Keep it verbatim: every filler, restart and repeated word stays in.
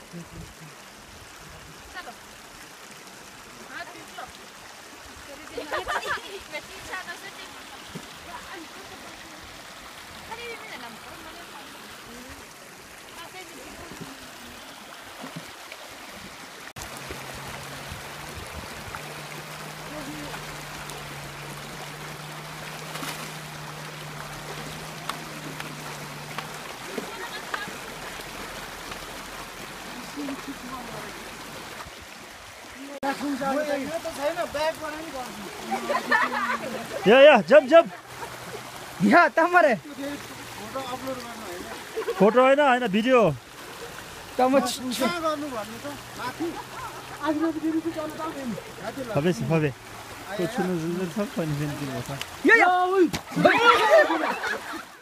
या या जब जब या तमरे photo हैन हैन video तम फबे फबे को छुनु जुन छ पनि फेरि दिनु छ या या